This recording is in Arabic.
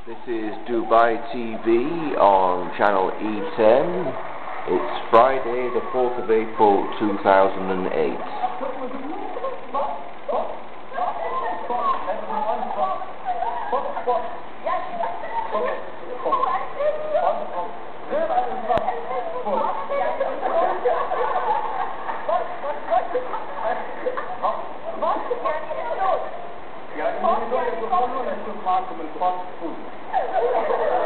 This is Dubai TV on channel E10. It's Friday the 4th of April 2008. يعني من دول يدخلون نشوف معكم الفاست فود